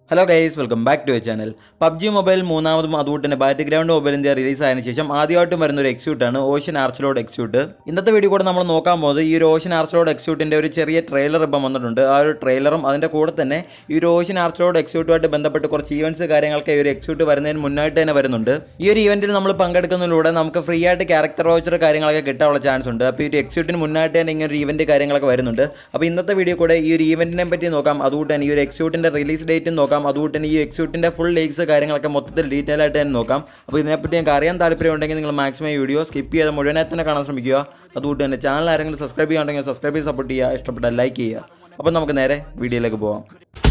Hello guys, welcome back to our channel. PUBG Mobile മൂന്നാമതും അതുകൊണ്ട് തന്നെ ബാറ്റ്ഗ്രൗണ്ട് മൊബൈൽ ഇന്ത്യ റിലീസ് ആയതിനു ശേഷം ആദ്യമായിട്ട് വരുന്ന ഒരു എക്സ്യൂട്ട് ആണ് ഓഷ്യൻ ആർച്ച്ലോർഡ് എക്സ്യൂട്ട്. ഇന്നത്തെ വീഡിയോ കൂടെ നമ്മൾ നോക്കാൻ പോകുന്നത് ഈ ഒരു ഓഷ്യൻ ആർച്ച്ലോർഡ് എക്സ്യൂട്ടിന്റെ ഒരു ചെറിയ ട്രെയിലർ ഇപ്പം വന്നിട്ടുണ്ട്. ആ ഒരു ട്രെയിലറും അതിന്റെ കൂടെ തന്നെ ഈ ഒരു ഓഷ്യൻ ആർച്ച്ലോർഡ് എക്സ്യൂട്ടുമായിട്ട് ബന്ധപ്പെട്ട് കുറച്ച് ഈവന്റ്സ് കാര്യങ്ങളൊക്കെ ഈ ഒരു എക്സ്യൂട്ട് വരുന്നതിന് മുന്നായിട്ട് തന്നെ വരുന്നുണ്ട്. ഈ ഒരു ഈവന്റിൽ നമ്മൾ പങ്കെടുക്കുന്നതിലൂടെ നമുക്ക് ഫ്രീ ആയിട്ട് ക്യാരക്ടർ വൗച്ചർ കാര്യങ്ങളൊക്കെ കിട്ടാനുള്ള ചാൻസ് ഉണ്ട്. അപ്പോൾ ഈ ഒരു എക്സ്യൂട്ടിന് മുന്നായിട്ട് തന്നെ ഇങ്ങനെ ഒരു ഈവന്റ് കാര്യങ്ങളൊക്കെ വരുന്നുണ്ട്. അപ്പോൾ ഇന്നത്തെ വീഡിയോ കൂടെ ഈ ഒരു ഈവന്റിനെ പറ്റി നോക്കാം, അതുകൊണ്ട് തന്നെ ഈ ഒരു എക്സ്യൂട്ടിന്റെ റിലീസ് ഡേറ്റ് നോക്കാം, അതുകൊണ്ട് തന്നെ ഈ എക്സ്യൂട്ടിന്റെ ഫുൾ ലീക്സ് കാര്യങ്ങളൊക്കെ മൊത്തത്തിൽ ഡീറ്റെയിൽ ആയിട്ട് തന്നെ നോക്കാം. അപ്പോൾ ഇതിനെപ്പറ്റി നിങ്ങൾക്ക് അറിയാൻ താല്പര്യമുണ്ടെങ്കിൽ നിങ്ങൾ മാക്സിമം വീഡിയോ സ്കിപ്പ് ചെയ്യാതെ മുഴുവനായി തന്നെ കാണാൻ ശ്രമിക്കുക. അതുകൊണ്ട് തന്നെ ചാനൽ ആരെങ്കിലും സബ്സ്ക്രൈബ് ചെയ്യാണ്ടെങ്കിൽ സബ്സ്ക്രൈബ് ചെയ്ത് സപ്പോർട്ട് ചെയ്യുക, ഇഷ്ടപ്പെട്ടാൽ ലൈക്ക് ചെയ്യുക. അപ്പോൾ നമുക്ക് നേരെ വീഡിയോയിലേക്ക് പോകാം.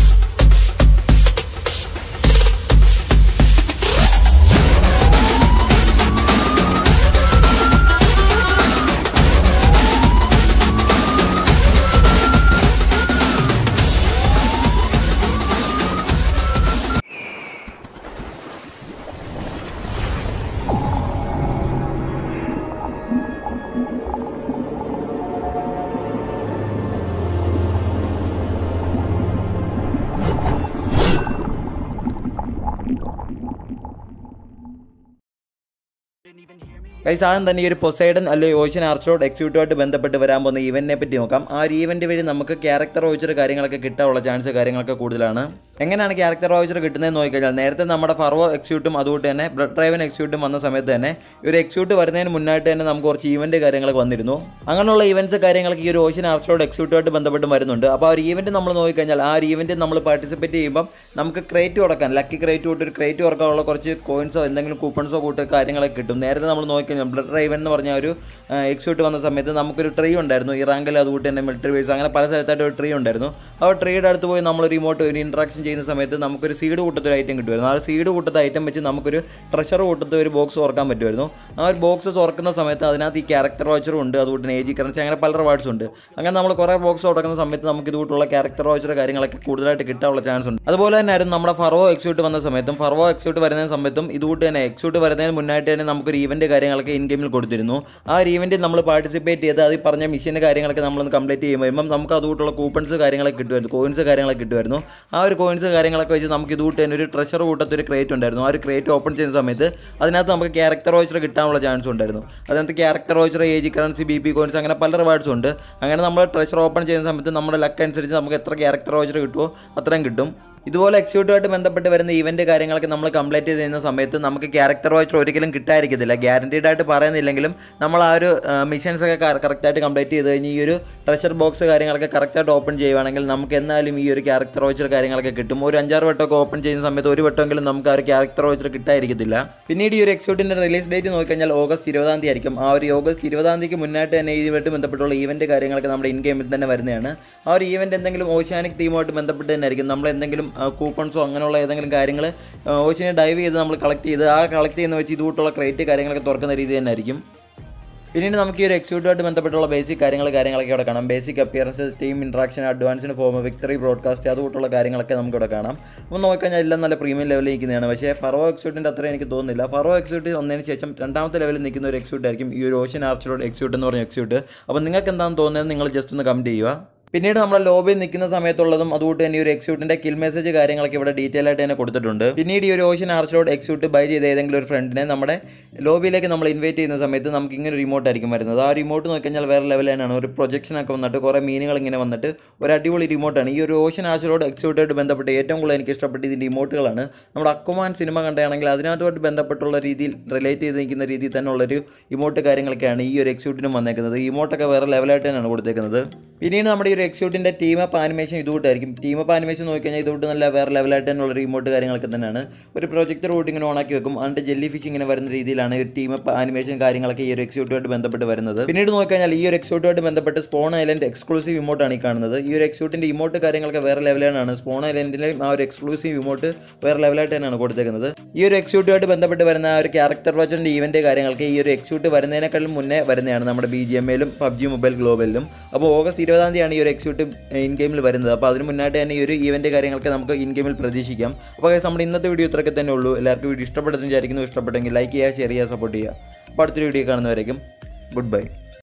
ഗൈസ്, ആദ്യം തന്നെ ഈ ഒരു പൊസൈഡൻ അല്ലെങ്കിൽ ഓഷ്യൻ ആർച്ച്ലോർഡ് എക്സ്യൂട്ടുമായിട്ട് ബന്ധപ്പെട്ട് വരാൻ പോകുന്ന ഈവന്റിനെ പറ്റി നോക്കാം. ആ ഒരു ഈവന്റ് വഴി നമുക്ക് ക്യാരക്ടർ വൗച്ചർ കാര്യങ്ങളൊക്കെ കിട്ടാനുള്ള ചാൻസ് കാര്യങ്ങളൊക്കെ കൂടുതലാണ്. എങ്ങനെയാണ് ക്യാരക്ടർ വൗച്ചർ കിട്ടുന്നതെന്ന് നോക്കിക്കഴിഞ്ഞാൽ, നേരത്തെ നമ്മുടെ ഫർവോ എക്സ്യൂട്ടും അതുകൊണ്ട് തന്നെ ബ്ലഡ് ഡ്രൈവൻ എക്സ്യൂട്ടും വന്ന സമയത്ത് തന്നെ ഈ ഒരു എക്സ്യൂട്ട് വരുന്നതിന് മുന്നായിട്ട് തന്നെ നമുക്ക് കുറച്ച് ഈവന്റ് കാര്യങ്ങളൊക്കെ വന്നിരുന്നു. അങ്ങനെയുള്ള ഈവന്റ്സ് കാര്യങ്ങളൊക്കെ ഈ ഒരു ഓഷ്യൻ ആർച്ച്ലോർഡ് എക്സ്യൂട്ടുമായിട്ട് ബന്ധപ്പെട്ട് വരുന്നുണ്ട്. അപ്പോൾ ആ ഒരു ഈവന്റ് നമ്മൾ നോക്കിക്കഴിഞ്ഞാൽ, ആ ഒരു ഈവന്റ് നമ്മൾ പാർട്ടിസിപ്പേറ്റ് ചെയ്യുമ്പോൾ നമുക്ക് ക്രേറ്റ് കൊടുക്കാൻ, ലക്കി ക്രേറ്റ് തൊട്ട് ഒരു ക്രേറ്റ് കൊടുക്കാനുള്ള കുറച്ച് കോയിൻസോ എന്തെങ്കിലും കൂപ്പൺസോ കൂട്ട് കാര്യങ്ങളൊക്കെ കിട്ടും. നേരത്തെ നമ്മൾ നോക്കിക്കഴിഞ്ഞാൽ ബ്ലഡ് ഡ്രൈവൻ എന്ന് പറഞ്ഞ ഒരു എക്സ്യൂട്ട് വന്ന സമയത്ത് നമുക്കൊരു ട്രീ ഉണ്ടായിരുന്നു. ഇറാങ്കിൽ അതുകൊണ്ട് തന്നെ മിലിറ്ററി ബേസ് അങ്ങനെ പല സ്ഥലത്തായിട്ട് ഒരു ട്രീ ഉണ്ടായിരുന്നു. ആ ട്രീയുടെ അടുത്ത് പോയി നമ്മൾ റിമോട്ട് ഒരു ഇൻട്രാക്ഷൻ ചെയ്യുന്ന സമയത്ത് നമുക്കൊരു സീഡ് കൂട്ടത്തൊരു ഐറ്റം കിട്ടുമായിരുന്നു. ആ സീഡ് കൂട്ടത്തെ ഐറ്റം വെച്ച് നമുക്കൊരു ട്രഷർ കൂട്ടത്ത് ഒരു ബോക്സ് തുറക്കാൻ പറ്റുമായിരുന്നു. ആ ഒരു ബോക്സ് തുറക്കുന്ന സമയത്ത് അതിനകത്ത് ഈ ക്യാരക്ടർ വൗച്ചറും ഉണ്ട്, അതുകൊണ്ട് തന്നെ ഏജ് കറൻസി അങ്ങനെ പല റിവാർഡ്സും ഉണ്ട്. അങ്ങനെ നമ്മൾ കുറേ ബോക്സ് തുറക്കുന്ന സമയത്ത് നമുക്ക് ഇതുകൂട്ടുള്ള ക്യാരക്ടർ വൗച്ചർ കാര്യങ്ങളൊക്കെ കൂടുതലായിട്ട് കിട്ടാനുള്ള ചാൻസ് ഉണ്ട്. അതുപോലെ തന്നെ ആയിരുന്നു നമ്മുടെ ഫർവോ എക്സ്യൂട്ട് വന്ന സമയത്തും, ഫർവോ എക്സ്യൂട്ട് വരുന്ന സമയത്തും ഇതുകൂട്ട് തന്നെ എക്സ്യൂട്ട് വരുന്നതിന് മുന്നായിട്ട് തന്നെ നമുക്കൊരു ഈവന്റ് കാര്യങ്ങളൊക്കെ ഇൻ ഗെയിമിൽ കൊടുത്തിരുന്നു. ആ ഒരു ഈവന്റിൽ നമ്മൾ പാർട്ടിസിപ്പേറ്റ് ചെയ്ത് അത് പറഞ്ഞ മിഷൻ്റെ കാര്യങ്ങളൊക്കെ നമ്മളൊന്ന് കംപ്ലീറ്റ് ചെയ്യുമ്പോൾ നമുക്ക് അതുകൂട്ടുള്ള കൂപ്പൺസ് കാര്യങ്ങളൊക്കെ കിട്ടുമായിരുന്നു, കോയിൻസ് കാര്യങ്ങളൊക്കെ കിട്ടുമായിരുന്നു. ആ ഒരു കോയിൻസ് കാര്യങ്ങളൊക്കെ വെച്ച് നമുക്ക് ഇതുകൂട്ട് തന്നെ ഒരു ട്രഷർ കൂട്ടത്തൊരു ക്രേറ്റ് ഉണ്ടായിരുന്നു. ആ ഒരു ക്രേറ്റ് ഓപ്പൺ ചെയ്യുന്ന സമയത്ത് അതിനകത്ത് നമുക്ക് ക്യാരക്ടർ വൗച്ചർ കിട്ടാനുള്ള ചാൻസ് ഉണ്ടായിരുന്നു. അതിനകത്ത് character voucher, age currency, BP coins അങ്ങനെ പല റിവാർഡ്സും ഉണ്ട്. അങ്ങനെ നമ്മൾ ട്രഷർ ഓപ്പൺ ചെയ്യുന്ന സമയത്ത് നമ്മുടെ ലക്ക് അനുസരിച്ച് നമുക്ക് എത്ര ക്യാരക്ടർ വൗച്ചർ കിട്ടുമോ അത്രയും കിട്ടും. ഇതുപോലെ എക്സ്യൂട്ടുമായിട്ട് ബന്ധപ്പെട്ട് വരുന്ന ഈവന്റ് കാര്യങ്ങളൊക്കെ നമ്മൾ കംപ്ലീറ്റ് ചെയ്യുന്ന സമയത്ത് നമുക്ക് ക്യാരക്ടർ വൗച്ചർ ഒരിക്കലും കിട്ടാതിരിക്കത്തില്ല. ഗ്യാരണ്ടീഡ് ആയിട്ട് പറയുന്നില്ലെങ്കിലും നമ്മൾ ആ ഒരു മിഷൻസ് ഒക്കെ കറക്റ്റായിട്ട് കംപ്ലീറ്റ് ചെയ്ത് കഴിഞ്ഞ് ഈ ഒരു ട്രഷർ ബോക്സ് കാര്യങ്ങളൊക്കെ കറക്റ്റായിട്ട് ഓപ്പൺ ചെയ്യുവാണെങ്കിൽ നമുക്ക് എന്നാലും ഈ ഒരു ക്യാരക്ടർ വൗച്ചർ കാര്യങ്ങളൊക്കെ കിട്ടും. ഒരു 5-6 വട്ടമൊക്കെ ഓപ്പൺ ചെയ്യുന്ന സമയത്ത് ഒരു വട്ടമെങ്കിലും നമുക്ക് ആ ഒരു ക്യാരക്ടർ വൗച്ചർ കിട്ടാതിരിക്കത്തില്ല. പിന്നീട് ഈ ഒരു എക്സ്യൂട്ടിൻ്റെ റിലീസ് ഡേറ്റ് നോക്കിക്കഴിഞ്ഞാൽ ഓഗസ്റ്റ് 20-ാം തീയതി ആയിരിക്കും. ആ ഒരു ഓഗസ്റ്റ് 20-ാം തീയതിക്ക് മുന്നായിട്ട് തന്നെ ഇതുമായിട്ട് ബന്ധപ്പെട്ടുള്ള ഈവന്റ് കാര്യങ്ങളൊക്കെ നമ്മുടെ ഇൻ ഗെയിമിൽ തന്നെ വരുന്നതാണ്. ആ ഒരു ഈവന്റ് എന്തെങ്കിലും ഓഷ്യാനിക് തീമുമായിട്ട് ബന്ധപ്പെട്ട് തന്നെ ആയിരിക്കും. നമ്മൾ എന്തെങ്കിലും കൂപ്പൺസോ അങ്ങനെയുള്ള ഏതെങ്കിലും കാര്യങ്ങൾ ഓഷ്യനെ ഡൈവ് ചെയ്ത് നമ്മൾ കളക്ട് ചെയ്ത് ആ കളക്ട് ചെയ്യുന്ന വെച്ച് ഇതുകൂട്ടുള്ള ക്രേറ്റ് കാര്യങ്ങളൊക്കെ തുറക്കുന്ന രീതി തന്നെ ആയിരിക്കും. പിന്നീട് നമുക്ക് ഈ ഒരു എക്സ്യൂട്ടുമായിട്ട് ബന്ധപ്പെട്ടുള്ള ബേസിക് കാര്യങ്ങളൊക്കെ ഇവിടെ കാണാം. ബേസിക് അപ്പിയറൻസ്, ടീം ഇൻട്രാക്ഷൻ, അഡ്വാൻസിന് ഫോം, വിക്ടറി ബ്രോഡ്കാസ്റ്റ്, അതുകൂട്ടുള്ള കാര്യങ്ങളൊക്കെ നമുക്ക് ഇവിടെ കാണാം. അപ്പോൾ നോക്കിക്കഴിഞ്ഞാൽ എല്ലാം നല്ല പ്രീമിയം ലെവലിൽ നിൽക്കുന്നതാണ്. പക്ഷേ ഫർവോ എക്സ്യൂട്ടിൻ്റെ അത്രയും എനിക്ക് തോന്നുന്നില്ല. ഫർവോ എക്സ്യൂട്ട് വന്നതിന് ശേഷം രണ്ടാമത്തെ ലെവലിൽ നിൽക്കുന്ന ഒരു എക്സ്യൂട്ട് ആയിരിക്കും ഈ ഒരു ഓഷ്യൻ ആർച്ച്ലോർഡ് എക്സ്യൂട്ട് എന്ന് പറഞ്ഞ എക്സ്യൂട്ട്. അപ്പോൾ നിങ്ങൾക്ക് എന്താണെന്ന് തോന്നുന്നത് നിങ്ങൾ ജസ്റ്റ് ഒന്ന് കമൻറ്റ് ചെയ്യുക. പിന്നീട് നമ്മൾ ലോബിയിൽ നിൽക്കുന്ന സമയത്തുള്ളതും അതുകൊണ്ട് തന്നെ ഈ ഒരു എക്സ്യൂട്ടിൻ്റെ കിൽ മെസ്സേജ് കാര്യങ്ങളൊക്കെ ഇവിടെ ഡീറ്റെയിൽ ആയിട്ട് തന്നെ കൊടുത്തിട്ടുണ്ട്. പിന്നീട് ഈ ഒരു ഓഷ്യൻ ആർച്ച്ലോർഡ് എക്സ്യൂട്ട് ബൈ ചെയ്ത ഏതെങ്കിലും ഒരു ഫ്രണ്ടിനെ നമ്മുടെ ലോബിയിലേക്ക് നമ്മൾ ഇൻവൈറ്റ് ചെയ്യുന്ന സമയത്ത് നമുക്ക് ഇങ്ങനെ ഒരു റിമോട്ട് ആയിരിക്കും വരുന്നത്. ആ റിമോട്ട് നോക്കിക്കഴിഞ്ഞാൽ വേറെ ലെവൽ തന്നെയാണ്. ഒരു പ്രൊജക്ഷനൊക്കെ വന്നിട്ട് കുറേ മീനുകൾ ഇങ്ങനെ വന്നിട്ട് ഒരു അടിപൊളി റിമോട്ടാണ്. ഈ ഒരു ഓഷ്യൻ ആർച്ച്ലോർഡ് എക്സ്യൂട്ടായിട്ട് ബന്ധപ്പെട്ട് ഏറ്റവും കൂടുതൽ എനിക്ക് ഇഷ്ടപ്പെട്ട ഇതിൻ്റെ ഇമോട്ടുകളാണ്. നമ്മുടെ അക്വാമാൻ സിനിമ കണ്ടാണെങ്കിൽ അതിനകത്തുമായിട്ട് ബന്ധപ്പെട്ടുള്ള രീതിയിൽ റിലേറ്റ് ചെയ്ത് നിൽക്കുന്ന രീതിയിൽ തന്നെ ഉള്ളൊരു ഇമോട്ട് കാര്യങ്ങളൊക്കെയാണ് ഈ ഒരു എക്സ്യൂട്ടിനും വന്നേക്കുന്നത്. ഈ ഇമോട്ടൊക്കെ വേറെ ലെവലായിട്ട് തന്നെയാണ് കൊടുത്തേക്കുന്നത്. പിന്നീട് നമ്മുടെ ഈ ഒരു എക്സ്യൂട്ടിൻ്റെ ടീം അപ്പ് ആനിമേഷൻ ഇതുകൂട്ടായിരിക്കും. ടീം അപ്പ് ആനിമേഷൻ നോക്കിക്കഴിഞ്ഞാൽ ഇതുകൊണ്ട് നല്ല വേറെ ലെവലായിട്ട് തന്നെയുള്ള റിമോട്ട് കാര്യങ്ങളൊക്കെ തന്നെയാണ്. ഒരു പ്രൊജക്ടർ കൂട്ടി ഇങ്ങനെ ഓണാക്കി വെക്കും, അതിൻ്റെ ജെല്ലി ഫിഷ് ഇങ്ങനെ വരുന്ന രീതിയിലാണ് ഒരു ടീം അപ്പ് ആനിമേഷൻ കാര്യങ്ങളൊക്കെ ഈ ഒരു എക്സ്യൂട്ടുമായിട്ട് ബന്ധപ്പെട്ട് വരുന്നത്. പിന്നീട് നോക്കിക്കഴിഞ്ഞാൽ ഈ ഒരു എക്സ്യൂട്ടുമായിട്ട് ബന്ധപ്പെട്ട് സ്പോൺ ഐലൻഡ് എക്സ്ക്ലൂസീവ് ഇമോട്ടാണ് ഈ കാണുന്നത്. ഈ ഒരു എക്സ്യൂട്ടിൻ്റെ ഇമോട്ട് കാര്യങ്ങളൊക്കെ വേറെ ലെവലാണ്. സ്പോൺ ഐലൻഡിലെയും ആ ഒരു എക്സ്ക്ലൂസീവ് ഇമോട്ട് വേറെ ലെവലായിട്ട് തന്നെയാണ് കൊടുത്തേക്കുന്നത്. ഈ ഒരു എക്സ്യൂട്ടുമായിട്ട് ബന്ധപ്പെട്ട് വരുന്ന ആ ഒരു ക്യാരക്ടർ വൗച്ചറിൻ്റെ ഈവന്റ് കാര്യങ്ങൾക്ക് ഈ ഒരു എക്സ്യൂട്ട് വരുന്നതിനേക്കാളും മുന്നേ വരുന്നതാണ് നമ്മുടെ Bgmiയിലും PUBG മൊബൈൽ ഗ്ലോബലിലും. അപ്പോൾ ഓഗസ്റ്റ് 20-ാം തീയതിയാണ് ഈ ഒരു എക്സ്യൂട്ട് ഇൻ ഗെയിമിൽ വരുന്നത്. അപ്പോൾ അതിന് മുന്നായിട്ട് തന്നെ ഈ ഒരു ഈവന്റ് കാര്യങ്ങളൊക്കെ നമുക്ക് ഇൻ ഗെയിമിൽ പ്രതീക്ഷിക്കാം. അപ്പോൾ നമ്മുടെ ഇന്നത്തെ വീഡിയോ ഇത്രയൊക്കെ തന്നെ ഉള്ളൂ. എല്ലാവർക്കും വീഡിയോ ഇഷ്ടപ്പെട്ടെന്ന് വിചാരിക്കുന്നു. ഇഷ്ടപ്പെട്ടെങ്കിൽ ലൈക്ക് ചെയ്യുക, ഷെയർ ചെയ്യുക, സപ്പോർട്ട് ചെയ്യുക. അപ്പോൾ അടുത്തൊരു വീഡിയോ കാണുന്നവരേക്കും ഗുഡ് ബൈ.